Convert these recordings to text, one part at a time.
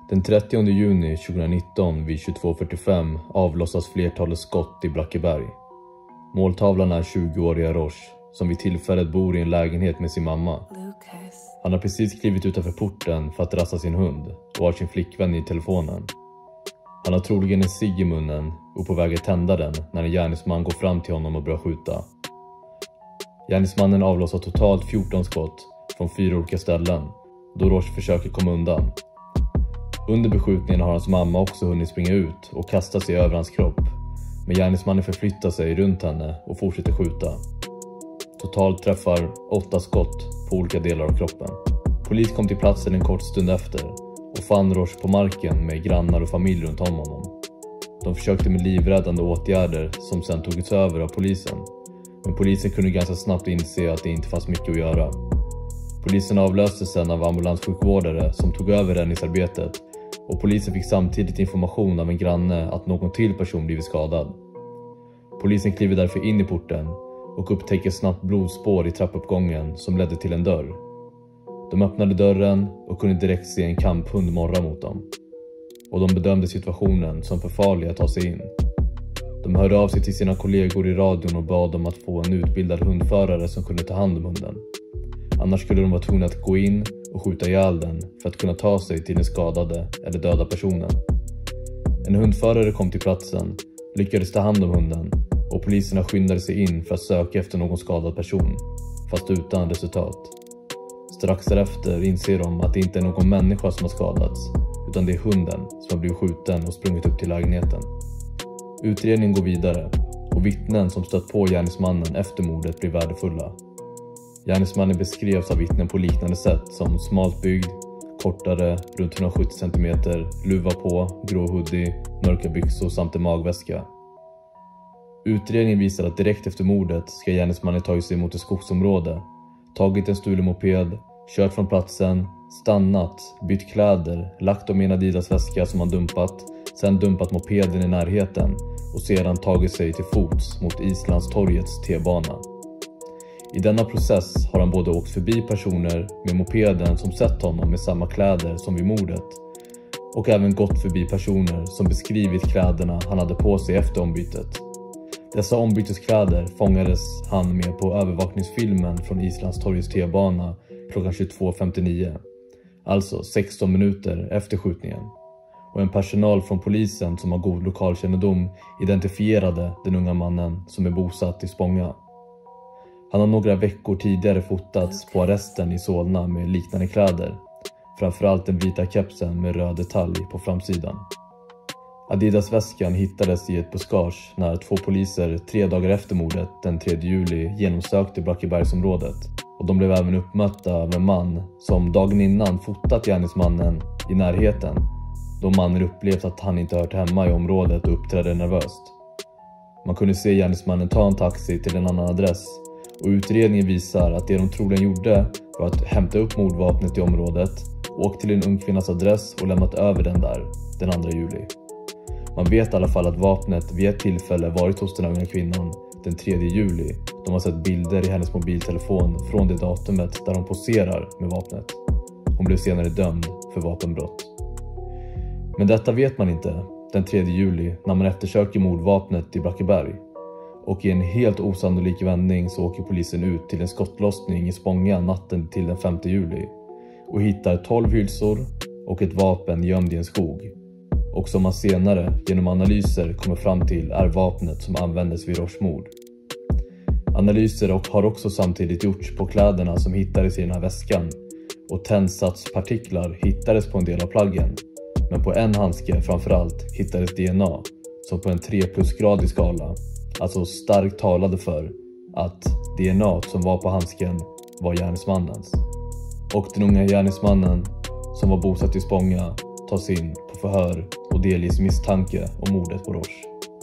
Den 30 juni 2019 vid 22:45 avlossas flertalet skott i Blackeberg. Måltavlan är 20-åriga Roche som vid tillfället bor i en lägenhet med sin mamma. Han har precis klivit utanför porten för att rasta sin hund och har sin flickvän i telefonen. Han har troligen en cigg i munnen och på väg att tända den när en gärningsman går fram till honom och börjar skjuta. Gärningsmannen avlossar totalt 14 skott från 4 olika ställen då Roche försöker komma undan. Under beskjutningen har hans mamma också hunnit springa ut och kasta sig över hans kropp, men gärningsmannen förflyttar sig runt henne och fortsätter skjuta. Totalt träffar 8 skott på olika delar av kroppen. Polis kom till platsen en kort stund efter och fann Roche på marken med grannar och familj runt om honom. De försökte med livräddande åtgärder som sedan togits över av polisen, men polisen kunde ganska snabbt inse att det inte fanns mycket att göra. Polisen avlöstes sedan av ambulanssjukvårdare som tog över räddningsarbetet och polisen fick samtidigt information av en granne att någon till person blivit skadad. Polisen kliver därför in i porten och upptäcker snabbt blodspår i trappuppgången som ledde till en dörr. De öppnade dörren och kunde direkt se en kamphund morra mot dem. Och de bedömde situationen som för farlig att ta sig in. De hörde av sig till sina kollegor i radion och bad dem att få en utbildad hundförare som kunde ta hand om hunden. Annars skulle de vara tvungna att gå in och skjuta ihjäl den för att kunna ta sig till den skadade eller döda personen. En hundförare kom till platsen, lyckades ta hand om hunden och poliserna skyndade sig in för att söka efter någon skadad person, fast utan resultat. Strax därefter inser de att det inte är någon människa som har skadats, utan det är hunden som har blivit skjuten och sprungit upp till lägenheten. Utredningen går vidare och vittnen som stött på gärningsmannen efter mordet blir värdefulla. Gärningsmannen beskrevs av vittnen på liknande sätt som smalt byggd, kortare, runt 170 cm, luva på, grå hoodie, mörka byxor samt en magväska. Utredningen visar att direkt efter mordet ska gärningsmannen tagit sig mot ett skogsområde, tagit en stulen moped, kört från platsen, stannat, bytt kläder, lagt dem i en Adidas-väska som han dumpat, sen dumpat mopeden i närheten och sedan tagit sig till fots mot Islandstorgets T-bana. I denna process har han både åkt förbi personer med mopeden som sett honom med samma kläder som vid mordet och även gått förbi personer som beskrivit kläderna han hade på sig efter ombytet. Dessa ombyteskläder fångades han med på övervakningsfilmen från Islandstorgets T-bana klockan 22:59, alltså 16 minuter efter skjutningen. Och en personal från polisen som har god lokalkännedom identifierade den unga mannen som är bosatt i Spånga. Han har några veckor tidigare fotats på arresten i Solna med liknande kläder, framförallt den vita kepsen med röd detalj på framsidan. Adidas-väskan hittades i ett buskage när 2 poliser 3 dagar efter mordet den 3 juli genomsökte Blackebergsområdet. Och de blev även uppmötta av en man som dagen innan fotat gärningsmannen i närheten, då mannen upplevt att han inte hört hemma i området och uppträdde nervöst. Man kunde se gärningsmannen ta en taxi till en annan adress och utredningen visar att det de troligen gjorde var att hämta upp mordvapnet i området, åkt till en ung kvinnas adress och lämnat över den där den 2 juli. Man vet i alla fall att vapnet vid ett tillfälle varit hos den unga kvinnan den 3 juli. De har sett bilder i hennes mobiltelefon från det datumet där hon poserar med vapnet. Hon blev senare dömd för vapenbrott. Men detta vet man inte den 3 juli när man eftersöker mordvapnet i Blackeberg. Och i en helt osannolik vändning så åker polisen ut till en skottlossning i Spånga natten till den 5 juli. Och hittar 12 hylsor och ett vapen gömd i en skog. Och som man senare genom analyser kommer fram till är vapnet som användes vid Roches mord. Analyser har också samtidigt gjorts på kläderna som hittades i den här väskan. Och tändsatspartiklar hittades på en del av plaggen. Men på en handske framförallt hittades DNA som på en 3+-gradig skala. Alltså starkt talade för att DNA som var på handsken var gärningsmannens. Och den unga gärningsmannen som var bosatt i Spånga tas in på förhör och delges misstanke om mordet på Roche.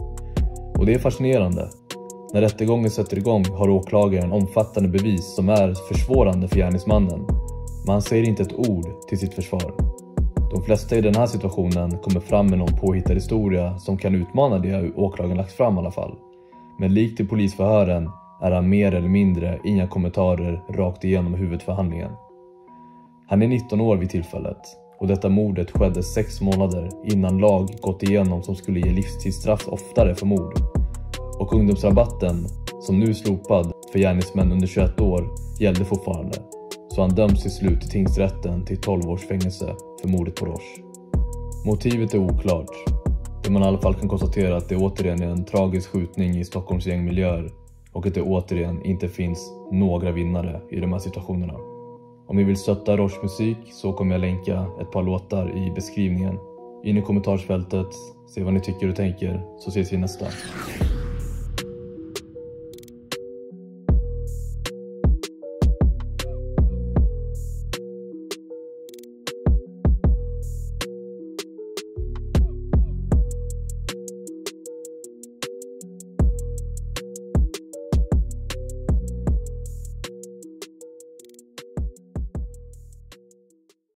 Och det är fascinerande. När rättegången sätter igång har åklagaren omfattande bevis som är försvårande för gärningsmannen. Men han säger inte ett ord till sitt försvar. De flesta i den här situationen kommer fram med någon påhittad historia som kan utmana det åklagaren lagt fram i alla fall. Men likt i polisförhören är han mer eller mindre inga kommentarer rakt igenom huvudförhandlingen. Han är 19 år vid tillfället och detta mordet skedde 6 månader innan lag gått igenom som skulle ge livstidsstraff oftare för mord. Och ungdomsrabatten, som nu är slopad för gärningsmän under 21 år, gällde fortfarande. Så han döms till slut i tingsrätten till 12 års fängelse för mordet på Roche. Motivet är oklart. Det man i alla fall kan konstatera att det återigen är en tragisk skjutning i Stockholms gängmiljöer och att det återigen inte finns några vinnare i de här situationerna. Om ni vill stötta Roche musik så kommer jag länka ett par låtar i beskrivningen. In i kommentarsfältet, se vad ni tycker och tänker, så ses vi nästa.